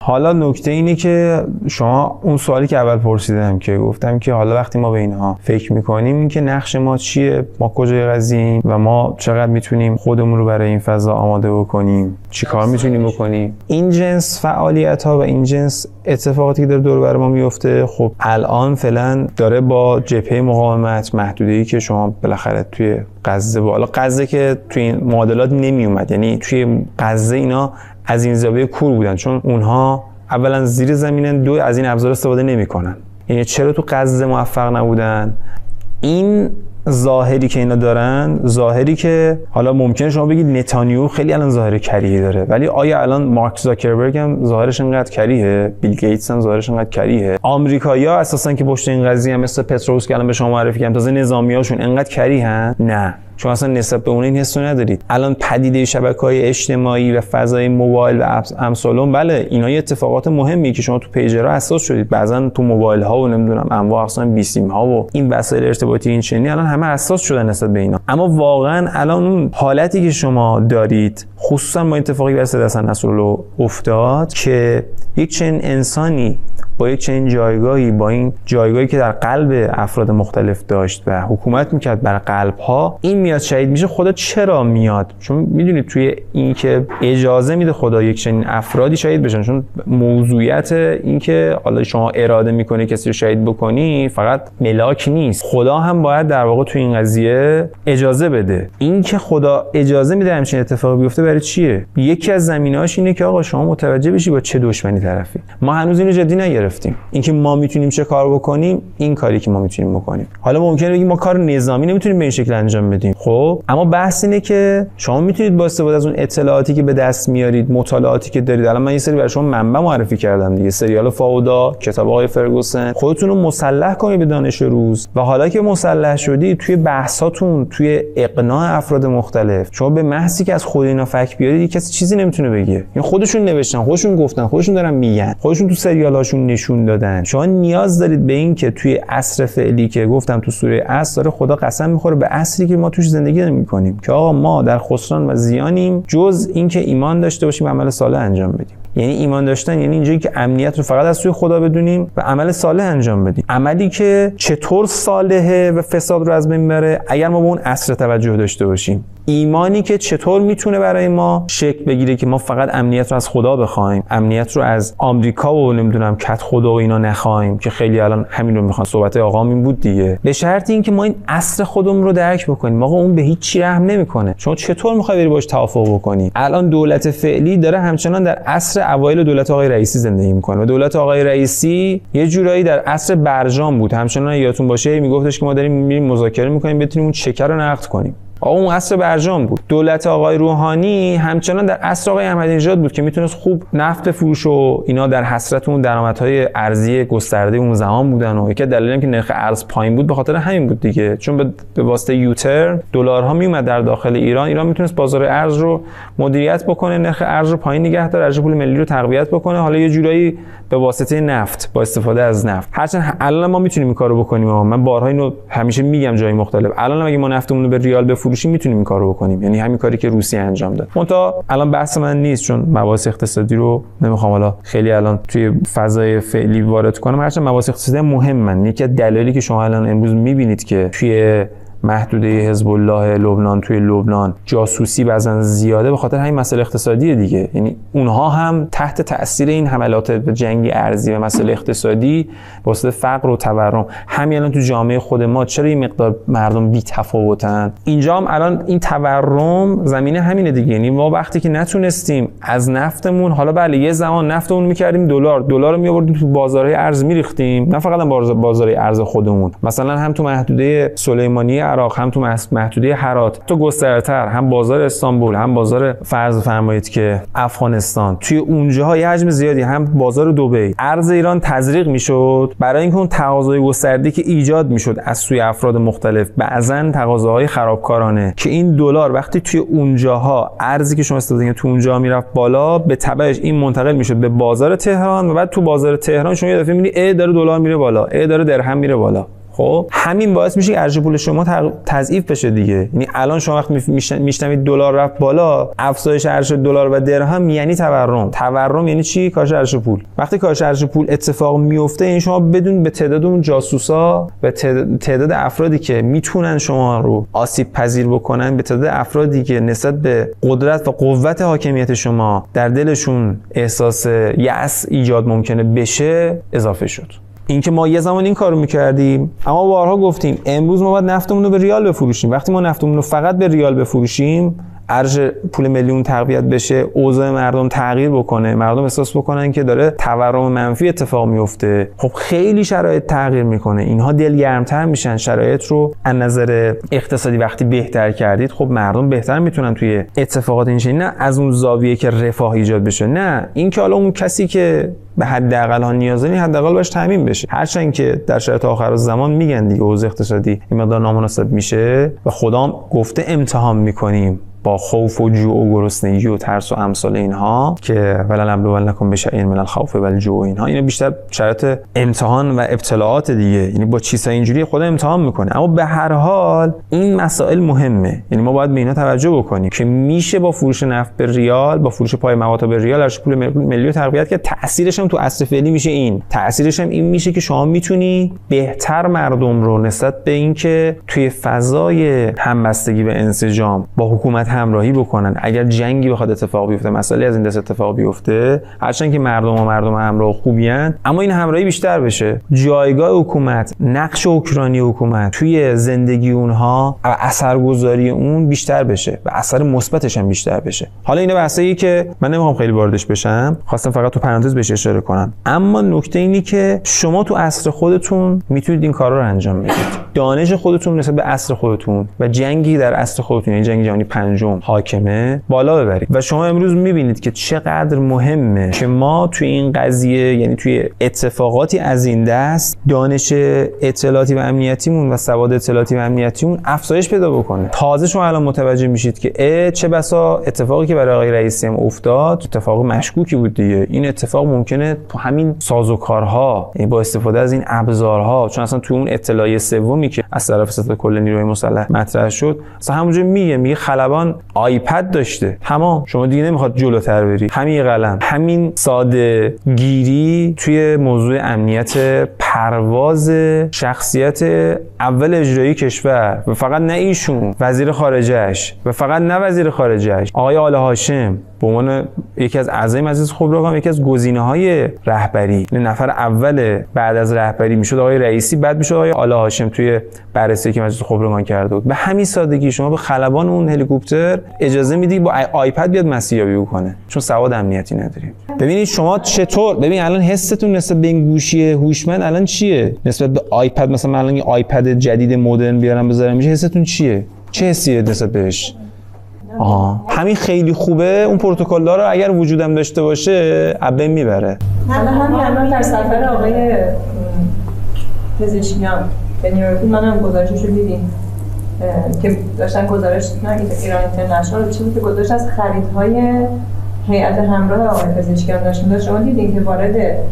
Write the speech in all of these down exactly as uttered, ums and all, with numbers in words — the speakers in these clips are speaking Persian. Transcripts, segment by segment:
حالا نکته اینه که شما اون سوالی که اول پرسیدم که گفتم که حالا وقتی ما به اینها فکر میکنیم این که نقش ما چیه، ما کجای قضیه‌ایم و ما چقدر میتونیم خودمون رو برای این فضا آماده بکنیم، چی کار میتونیم بکنیم. این جنس فعالیت ها و این جنس اتفاقاتی که داره دور بر ما میفته، خب الان فعلا داره با جبهه مقاومت محدوده‌ای که شما بالاخره توی غزه، بالا غزه که توی این معادلات نمی اومد، یعنی توی غزه اینا از این زاویه کور بودن چون اونها اولا زیر زمینن، دو از این ابزار استفاده نمیکنن. یعنی چرا تو غزه موفق نبودن؟ این ظاهری که اینا دارن، ظاهری که حالا ممکنه شما بگید نتانیاهو خیلی الان ظاهر کریهی داره، ولی آیا الان مارک زاکربرگ هم ظاهرش اینقدر کریهه؟ بیل گیتس هم ظاهرش اینقدر کریهه؟ آمریکایی‌ها اساسا که پشت این قضیه هم مثل پتروس که الان به شما معرفی کردم، تازه نظامیاشون اینقدر کریهن؟ نه، چون اصلا نسبت به اون این حسو ندارید. الان پدیده شبکه‌های اجتماعی و فضای موبایل و امثال بله اینا یه اتفاقات مهمی که شما تو پیجرها حساس شدید، بعضن تو موبایل ها و نمیدونم انواع اقسام بیسیم ها و این وسایل ارتباطی این چنینی الان همه حساس شدن نسبت به اینا. اما واقعا الان اون حالتی که شما دارید، خصوصا با اتفاقی که سید حسن نصرالله افتاد که یک چنین انسانی با یک چنین جایگاهی، با این جایگاهی که در قلب افراد مختلف داشت و حکومت میکرد بر قلب ها، این میاد شهید میشه. خدا چرا میاد؟ چون میدونید توی این که اجازه میده خدا یک چنین افرادی شهید بشن، چون موضوعیت این که حالا شما اراده میکنی کسی رو شهید بکنی فقط ملاک نیست، خدا هم باید در واقع توی این قضیه اجازه بده. این که خدا اجازه میده همچین اتفاقی بیفته برای چیه؟ یکی از زمینه‌هاش اینه که آقا شما متوجه بشی با چه دشمنی طرفی. ما هنوز اینو جدی نگرفتیم. اینکه ما میتونیم چه کار بکنیم، این کاری که ما میتونیم بکنیم. حالا ممکنه بگیم ما کار نظامی نمیتونیم به این شکل انجام بدیم، خب اما بحث اینه که شما میتونید با استفاده از اون اطلاعاتی که به دست میارید، مطالعاتی که دارید، الان من یه سری برای شما منبع معرفی کردم دیگه، سریال فاودا، کتاب آقای فرگوسن، خودتون رو مسلح کنید به دانش روز و حالا که مسلح شدید توی بحثاتون، توی اقناع افراد مختلف، شما به محضی که از خود اینا فک بیارید کسی چیزی نمیتونه بگه، یعنی خودشون نوشتن، خودشون گفتن، خودشون دارن میگن، خودشون تو سریالاشون نشون دادن. شما نیاز دارید به این که توی عصر فعلی که گفتم تو سوره عصر داره خدا قسم میخوره به عصری که ما توش زندگی میکنیم که آقا ما در خسران و زیانیم، جز اینکه ایمان داشته باشیم و عمل صالح انجام بدیم. یعنی ایمان داشتن یعنی اینجایی که امنیت رو فقط از سوی خدا بدونیم و عمل صالح انجام بدیم، عملی که چطور صالحه و فساد رو از بین بره اگر ما به اون عصر توجه داشته باشیم، ایمانی که چطور میتونه برای ما شکل بگیره که ما فقط امنیت رو از خدا بخوایم، امنیت رو از آمریکا و نمیدونم کت خدا و اینا نخوایم که خیلی الان همین رو میخوان. صحبت آقام این بود دیگه، به شرط اینکه ما این عصر خودمون رو درک بکنیم. آقا اون به هیچ چی رحم نمیکنه، شما چطور میخوای بری باش توافق بکنی؟ الان دولت فعلی داره همچنان در عصر اوایل دولت آقای رئیسی زندگی میکنه و دولت آقای رئیسی یه جورایی در عصر برجام بود. همچنان یادتون باشه میگفتش که ما داریم میریم مذاکره میکنیم بتونیم اون شکر رو نقد کنیم. آقا اون عصر برجام بود. دولت آقای روحانی همچنان در عصر آقای احمدی نژاد بود که میتونست خوب نفت فروش و اینا در حسرت اون درآمدهای ارزی گسترده اون زمان بودن و یکی دلیلی هم که نرخ ارز پایین بود به خاطر همین بود دیگه، چون به واسطه یوتر دلارها میومد در داخل ایران، ایران میتونست بازار ارز رو مدیریت بکنه، نرخ ارز رو پایین نگه داره، ارز پول ملی رو تقویت بکنه، حالا یه جورایی به واسطه نفت، با استفاده از نفت. هرچند الان ما میتونیم این کارو بکنیم، اما من بارها اینو همیشه میگم جای مختلف، الان اگه ما نفتمون رو به ریال بفروشیم میتونیم این کارو بکنیم، یعنی همین کاری که روسیه انجام داد. منتها الان بحث من نیست چون مباحث اقتصادی رو نمیخوام حالا خیلی الان توی فضای فعلی وارد کنم، هرچند مباحث اقتصادی مهمن. یکی از دلایلی که شما الان امروز میبینید که توی محدوده حزب الله لبنان، توی لبنان جاسوسی بعضن زیاده به خاطر همین مسئله اقتصادی دیگه، یعنی اونها هم تحت تاثیر این حملات جنگی ارزی و مسئله اقتصادی واسه فقر و تورم. همین الان تو جامعه خود ما چرا این مقدار مردم بی تفاوتن؟ اینجا هم الان این تورم زمینه همینه دیگه، یعنی ما وقتی که نتونستیم از نفتمون، حالا بله یه زمان نفتمون می‌کردیم دلار، دلار رو می‌آوردیم تو بازارهای ارز می‌ریختیم، نه فقط بازارهای ارز خودمون، مثلا هم تو محدوده سلیمانی عراق، هم تو محدوده هرات، تو گسترتر هم بازار استانبول، هم بازار فرض فرمایید که افغانستان، توی اونجاها یه حجم زیادی، هم بازار دبی، ارز ایران تزریق میشد برای اینکه اون تقاضای گسترده که ایجاد میشد از سوی افراد مختلف، بعضن تقاضاهای خرابکارانه، که این دلار وقتی توی اونجاها ارزی که شما استفاده تو اونجا میرفت بالا، به تبعش این منتقل میشد به بازار تهران و بعد تو بازار تهران شما یه دفعه میبینی ای داره دلار میره بالا، ای داره درهم میره بالا. خب همین باعث میشه که ارزش پول شما تضعیف بشه دیگه. یعنی الان شما وقتی میشنوید دلار رفت بالا، افزایش ارزش دلار و درهم یعنی تورم. تورم یعنی چی؟ کاهش ارزش پول. وقتی کاهش ارزش پول اتفاق میفته، این شما بدون به تعداد اون جاسوسا و تعداد افرادی که میتونن شما رو آسیب پذیر بکنن، به تعداد افرادی که نسبت به قدرت و قوت حاکمیت شما در دلشون احساس یأس ایجاد ممکنه بشه اضافه شد. اینکه ما یه زمان این کارو میکردیم، اما بارها گفتیم امروز ما باید نفتمون رو به ریال بفروشیم. وقتی ما نفتمون رو فقط به ریال بفروشیم، ارزش پول ملیون تقویت بشه، اوضاع مردم تغییر بکنه، مردم احساس بکنن که داره تورم منفی اتفاق میفته، خب خیلی شرایط تغییر میکنه. اینها دلگرمتر میشن، شرایط رو از نظر اقتصادی وقتی بهتر کردید، خب مردم بهتر میتونن توی اتفاقات این شکلی، نه از اون زاویه که رفاه ایجاد بشه، نه اینکه حالا اون کسی که به حداقل ها نیاز داره حداقل باش تامین بشه. هرچند که در شرایط آخر زمان میگن دیگه اوضاع اقتصادی این مقدار نامناسب میشه و خدام گفته امتحان میکنیم با خوف و جوع و گرسنگی و ترس و امثال اینها، که ولنبلونکم بشیء من الخوف والجوع، اینها اینا بیشتر شرایط امتحان و ابتلاعات دیگه، یعنی با چیزای اینجوری خدا امتحان میکنه. اما به هر حال این مسائل مهمه، یعنی ما باید به اینا توجه بکنیم که میشه با فروش نفت به ریال، با فروش پای مواد به ریال ارزش پول ملی رو تقویت کرد. تاثیرش هم تو عصر فعلی میشه این تاثیرش هم این میشه که شما میتونی بهتر مردم رو نسبت به اینکه توی فضای همبستگی و انسجام با حکومت همراهی بکنن. اگر جنگی بخواد اتفاق بیفته، مسئله از این دست اتفاق بیفته، هرچند که مردم و مردم همراه خوبی ان، اما این همراهی بیشتر بشه. جایگاه حکومت، نقش اوکراینی حکومت توی زندگی اونها و اثرگذاری اون بیشتر بشه و اثر مثبتش هم بیشتر بشه. حالا اینا بحثایی که من نمیخوام خیلی واردش بشم، خواستم فقط تو پرانتز بهش اشاره کنم. اما نکته اینی که شما تو عصر خودتون میتونید این کارا رو انجام بدید. دانش خودتون نسبت به عصر خودتون و جنگی در عصر خودتون، یعنی جنگ جهانی پنجم حاکمه، بالا ببرید. و شما امروز میبینید که چقدر مهمه که ما توی این قضیه، یعنی توی اتفاقاتی از این دست، دانش اطلاعاتی و امنیتیمون و سواد اطلاعاتی و امنیتیمون افزایش پیدا بکنه. تازه شما الان متوجه میشید که چه بسا اتفاقی که برای آقای رئیسی هم افتاد اتفاق مشکوکی بود دیگه. این اتفاق ممکنه تو همین سازوکارها، یعنی با استفاده از این ابزارها، چون اصلا تو اون اطلاعیه سومی که از طرف ستاد کل نیروی مسلح مطرح شد، اصلا همونجا میگه میگه خلبان آیپد داشته، تمام، شما دیگه نمیخواد جلوتر بری. همین قلم، همین ساده گیری توی موضوع امنیت پرواز شخصیت اول اجرایی کشور، و فقط نه ایشون، وزیر خارجه‌اش، و فقط نه وزیر خارجه‌اش، آقای آل هاشم به عنوان یکی از اعضای مجلس خبرگان، یکی از گزینه‌های رهبری، نفر اول بعد از رهبری میشد آقای رئیسی، بعد میشد آقای آل هاشم توی بررسی که مجلس خبرگان کرده بود. به همین سادگی شما به خلبان اون هلیکوپتر اجازه میدی با آیپد بیاد مسیریابی بکنه، چون سواد امنیتی نداریم. ببینید شما چطور، ببین الان حستون نسبت به این گوشی هوشمند الان چیه نسبت به آیپد؟ مثلا من الان یه آیپد جدید مدرن بیارم بذارم میشه، حستون چیه؟ چه حسیه نسبت بهش؟ آها، همین خیلی خوبه. اون پروتکل‌ها رو اگر وجودم داشته باشه ابن میبره. من همین الان در سفر آقای پزشکیان به نیویورک، منم گزارشش رو دیدیم که داشتن گزارش نه ایران اینترنشنال چیزی که گزارش از خریدهای هیئت همراه آقای پزشکیان داشتن داشت شما دیدین که وارد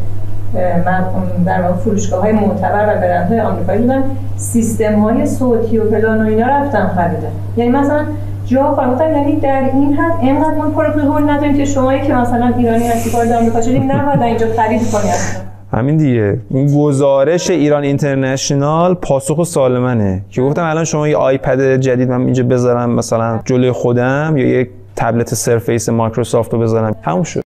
در واقع فروشگاه‌های معتبر و برندهای آمریکایی بودن، سیستم‌های صوتی و فلان و اینا رفتن خریدن. یعنی مثلا جا فرمودن، یعنی در این حد اینقدر ما پروتکل نداریم که شمایی که مثلا ایرانی هستی وارد آمریکا شدیم نباید اینجا خرید کنی اصلا. همین دیگه. این گزارش ایران اینترنشنال پاسخ سالمنه که گفتم الان شما یه آیپد جدید من اینجا بذارم مثلا جلوی خودم، یا یک تبلت سرفیس مایکروسافت رو بذارم، همون شد.